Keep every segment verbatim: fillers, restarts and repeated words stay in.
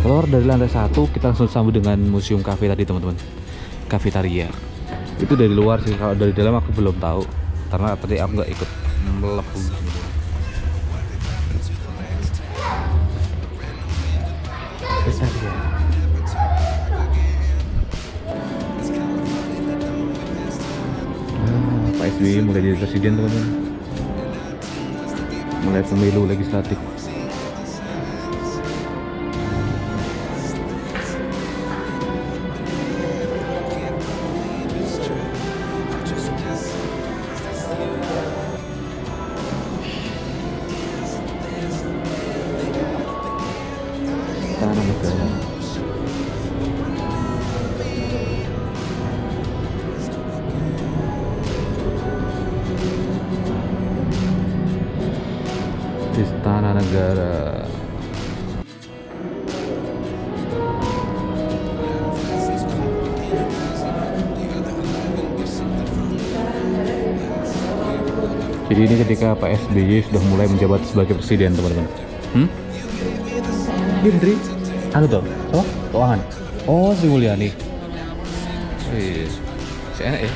Keluar dari lantai satu kita langsung sambut dengan museum kafe tadi teman-teman, kafetaria. Itu dari luar sih, kalau dari dalam aku belum tahu karena tadi aku nggak ikut melepuh. Ah, Pak S B Y mulai jadi presiden teman-teman, mulai pemilu legislatif. Istana Negara. Istana Negara. Jadi ini ketika Pak S B Y sudah mulai menjabat sebagai presiden teman-teman. Hmm? Hendri? Anu tuh? Apa? Keuangan? Oh, Sri Mulyani. Wih, si enak ya.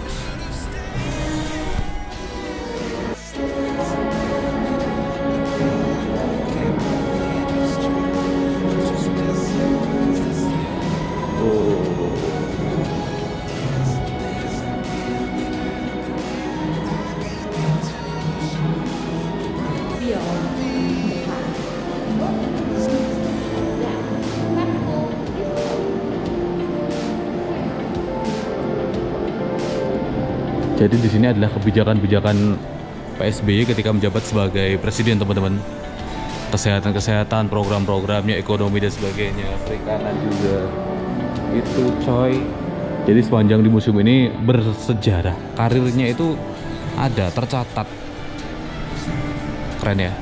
Jadi di sini adalah kebijakan-kebijakan Pak S B Y ketika menjabat sebagai presiden teman-teman. Kesehatan-kesehatan, program-programnya, ekonomi dan sebagainya, perikanan juga. Itu coy. Jadi sepanjang di museum ini bersejarah. Karirnya itu ada, tercatat. Keren ya.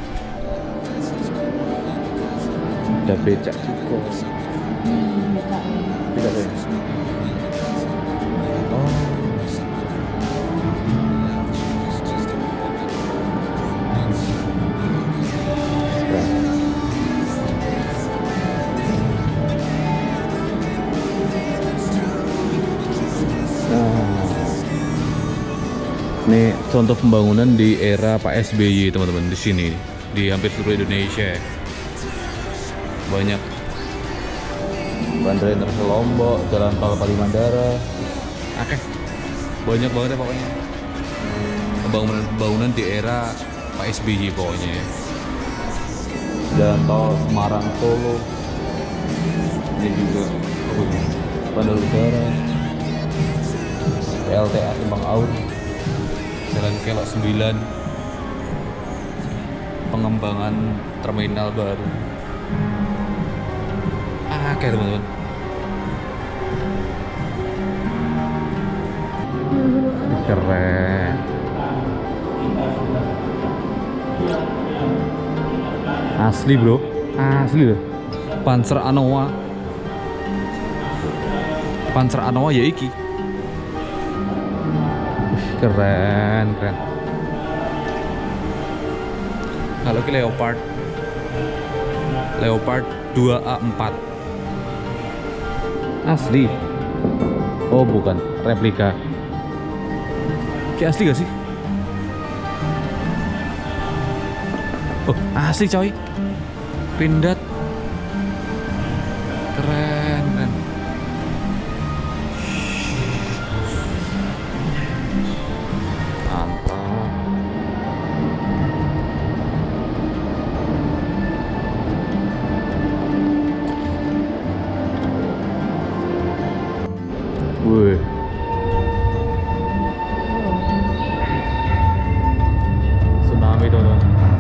Ada becak juga. Tidak ada. Ini contoh pembangunan di era Pak S B Y teman-teman, di sini di hampir seluruh Indonesia. Banyak Bandara Internasional Lombok, Jalan Tol Palimandara. Oke. Banyak banget ya pokoknya. Pembangunan-pembangunan di era Pak S B Y pokoknya. Jalan Tol Semarang Solo. Ini juga Bandar Udara. P L T A Simpang Aur. Jalan Kelok sembilan, pengembangan terminal baru. Ah, kayak teman-teman. Keren. Asli bro, asli loh. Panzer Anoa, Panzer Anoa ya iki. Keren, keren. Kalau ke Leopard, Leopard dua A empat. Asli. Oh bukan, replika. Kayak asli gak sih? Oh asli coy. Pindad. Keren, keren. Wih. Tsunami tuh.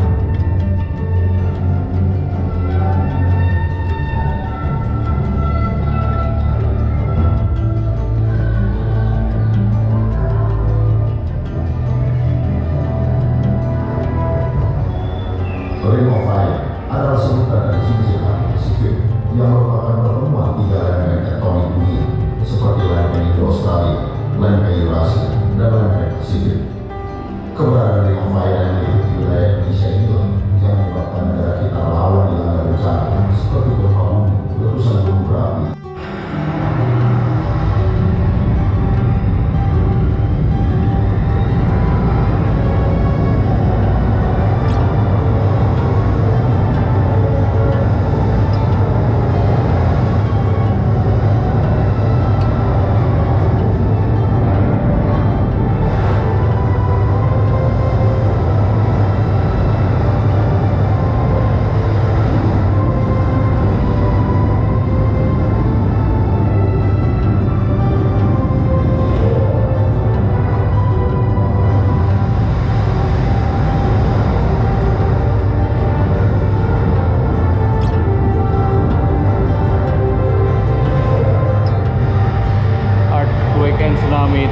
Ring of Fire adalah sebutan dari cincin Pasifik yang merupakan pertemuan tiga elemen tektonik dunia seperti lempeng Indo-Australia, lempeng Eurasia, dan lempeng Pasifik. Keberadaan Ring of Fire yang meliputi wilayah Indonesia inilah yang menyebabkan negara kita melawan dilanda bencana seperti gempa bumi,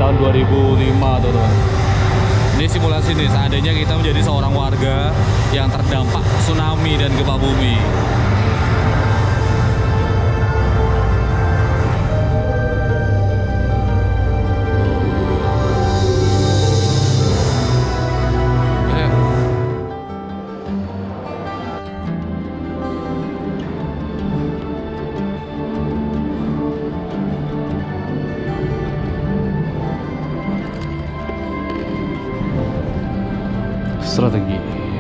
tahun dua ribu lima teman-teman. Ini simulasi nih, seandainya kita menjadi seorang warga yang terdampak tsunami dan gempa bumi. Strategi.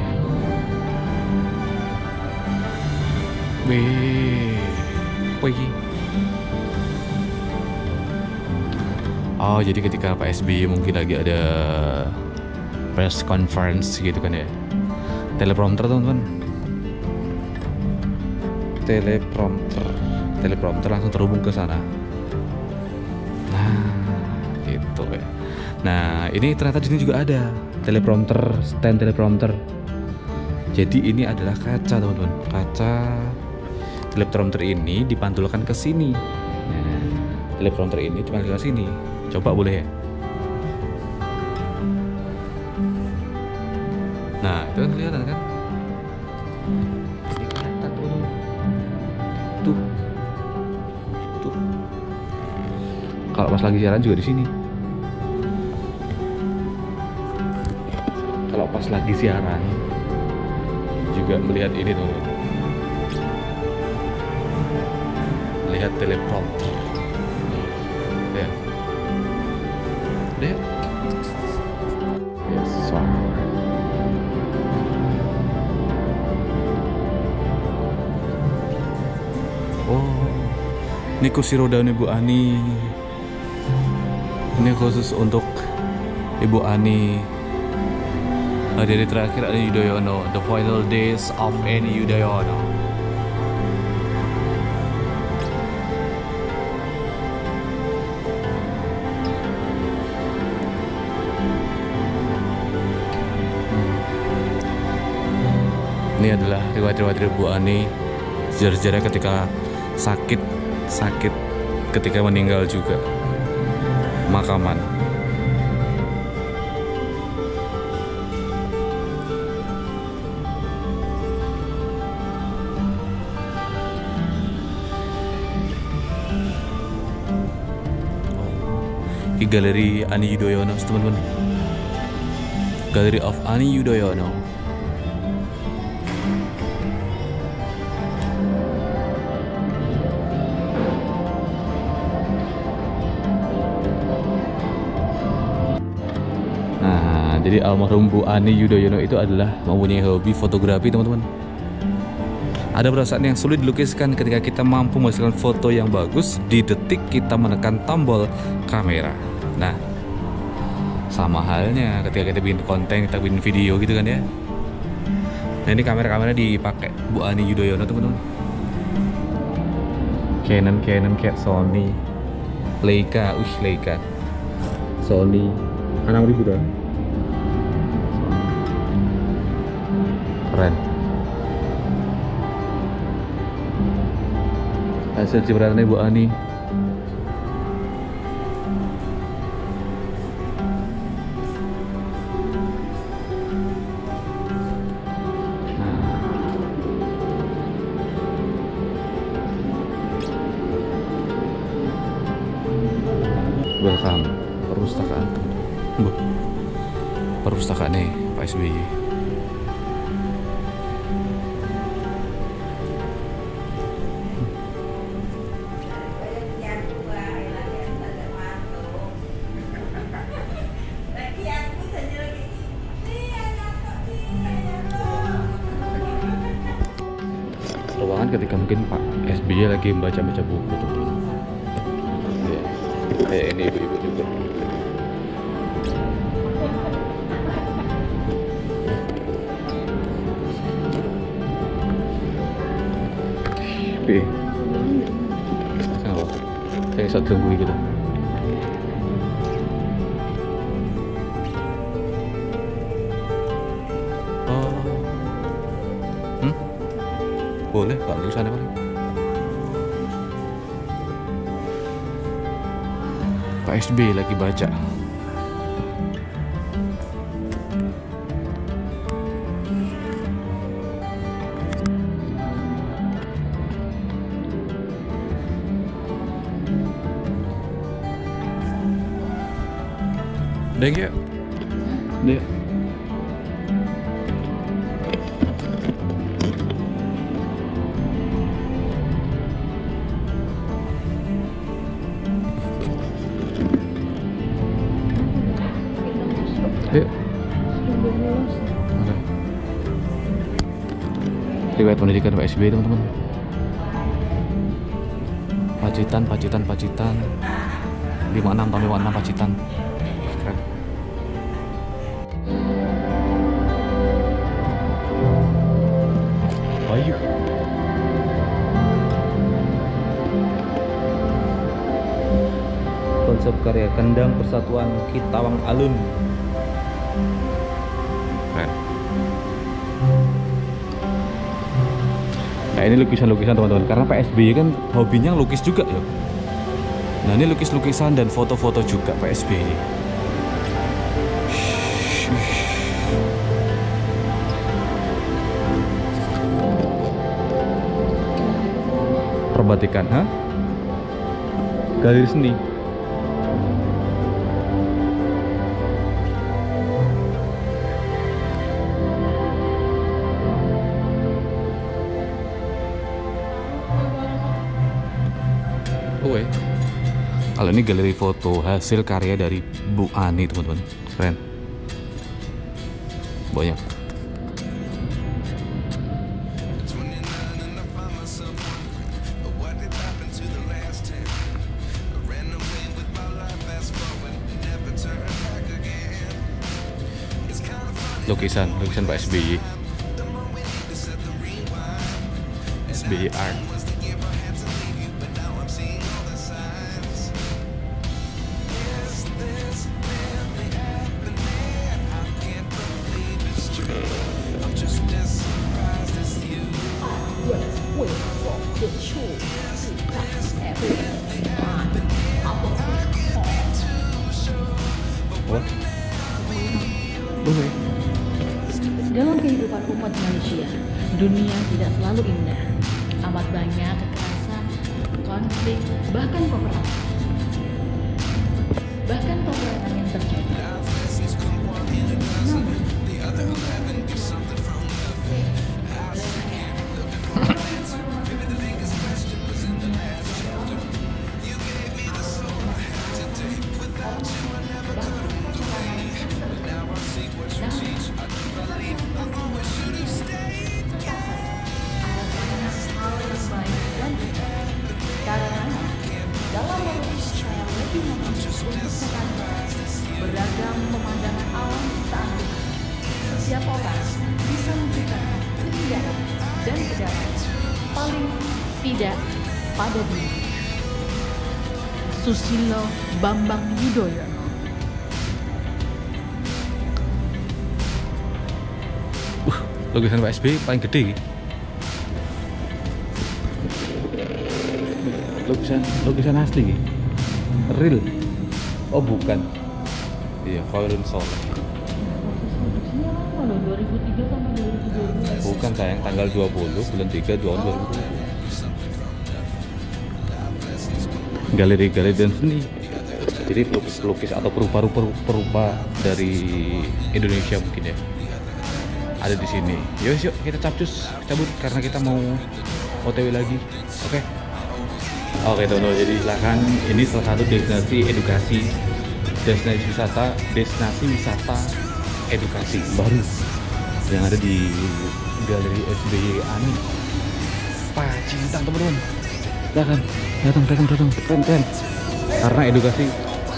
Wih, apa ini? Oh, jadi ketika Pak S B Y mungkin lagi ada press conference gitu kan ya. Teleprompter teman-teman. Teleprompter. Teleprompter langsung terhubung ke sana. Nah, gitu ya. Nah, ini ternyata di sini juga ada teleprompter, stand teleprompter. Jadi ini adalah kaca teman-teman. Kaca teleprompter ini dipantulkan ke sini. Nah, teleprompter ini dipantulkan ke sini. Coba boleh ya? Nah, itu kan kelihatan kan? Ini kelihatan tuh. Tuh. Tuh. Kalau pas lagi siaran juga di sini. Kalau pas lagi siaran juga melihat ini tuh, lihat teleprompter, lihat, lihat, yes, so. Oh, ini kursi roda Ibu Ani, ini khusus untuk Ibu Ani. Hari terakhir Ani Yudhoyono, the final days of Ani Yudhoyono. Ini adalah riwayat-riwayat Bu Ani, sejarah-sejarah ketika sakit, sakit ketika meninggal juga, makaman. Di Galeri Ani Yudhoyono teman-teman, Gallery of Ani Yudhoyono. Nah, jadi almarhum Bu Ani Yudhoyono itu adalah mempunyai hobi fotografi teman-teman. Ada perasaan yang sulit dilukiskan ketika kita mampu menghasilkan foto yang bagus di detik kita menekan tombol kamera. Nah, sama halnya ketika kita bikin konten, kita bikin video gitu kan ya. Nah, ini kamera-kamera dipakai Bu Ani Yudhoyono teman-teman. Canon, Canon kayak Sony, Leica, ush Leica, Sony, enam ribu dah. Keren. Hasil cipratannya Bu Ani. Welcome perpustakaan. Bu, perpustakaan nih Pak S B Y. Ruangan ketika mungkin Pak S B Y lagi membaca-baca buku tuh. Ya, kayak ini ibu-ibu juga. Oke. Sama. Saya bisa tunggu gitu. Oh. Hmm? Boleh, Pak, di sana kali. Pak S B Y lagi baca. Dek ya. Dek. Yuk. Riwayat pendidikan P S B I teman-teman. Pacitan, Pacitan, Pacitan. lima enam tahun lima enam Pacitan. Keren. Ayo. Konsep karya Kendang Persatuan Kitawang Alun. Keren. Nah ini lukisan-lukisan teman-teman, karena P S B Y kan hobinya lukis juga ya. Nah ini lukis-lukisan dan foto-foto juga P S B Y. Perbatikan, ha? Galeri seni. Oh, eh. Kalau ini galeri foto hasil karya dari Bu Ani teman-teman, keren, banyak. Lukisan, lukisan Pak S B Y, S B Y Art. Dalam kehidupan umat manusia, dunia tidak selalu indah. Amat banyak kekerasan, konflik, bahkan peperangan. Bahkan peperangan yang terjadi. Namun, beragam pemandangan alam ciptaan Tuhan. Setiap orang bisa menciptakan keindahan dan kedatangan, paling tidak pada diri. Susilo Bambang Yudhoyono. Uh, lukisan Pak S B Y paling gede. Lukisan, lukisan asli, real. Oh bukan. Iya, Khairun Soleh. dua ribu tiga sampai dua ribu dua belas. Bukan sayang, tanggal dua puluh bulan tiga tahun dua ribu dua puluh. Galeri-galeri dan seni. Jadi pelukis-pelukis atau perupa-perupa dari Indonesia mungkin ya. Ada di sini. Yuk, yuk kita capcus, cabut karena kita mau O T W lagi. Oke. Okay? Oke teman-teman, jadi silakan, ini salah satu destinasi edukasi, destinasi wisata, destinasi wisata edukasi baru yang ada di Galeri S B Y Ani Pacitan teman-teman. Silakan datang, datang, datang, keren, keren. Karena edukasi.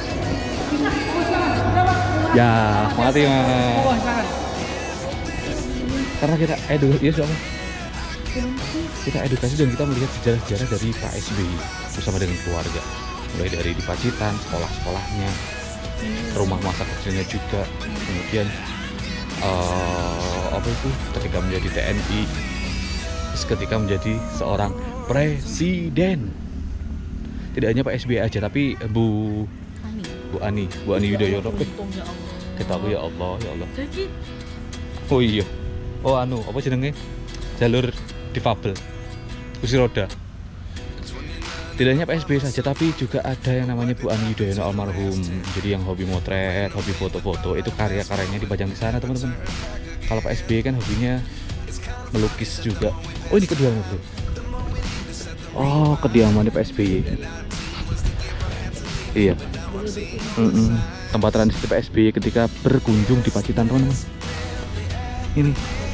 Ya, makasih mas. Karena kita edukasi, ya siapa? Kita edukasi dan kita melihat sejarah-sejarah dari Pak S B Y bersama dengan keluarga, mulai dari di Pacitan, sekolah-sekolahnya, rumah masa kecilnya juga, kemudian uh, apa itu ketika menjadi T N I, terus ketika menjadi seorang presiden. Tidak hanya Pak S B Y aja, tapi Bu Ani, Bu Ani, Bu Ani Yudhoyono. Kita aku ya Allah, ya Allah. Oh iya, oh anu apa jenenge, jalur difabel, kursi roda. Tidak hanya Pak S B Y saja, tapi juga ada yang namanya Bu Ani Yudhoyono almarhum. Jadi yang hobi motret, hobi foto-foto, itu karya-karyanya dipajang di sana teman-teman. Kalau Pak S B Y kan hobinya melukis juga. Oh ini kediaman bro. Oh kediamannya Pak S B Y. Iya. Mm-mm. Tempat transit Pak S B Y ketika berkunjung di Pacitan teman-teman. Ini.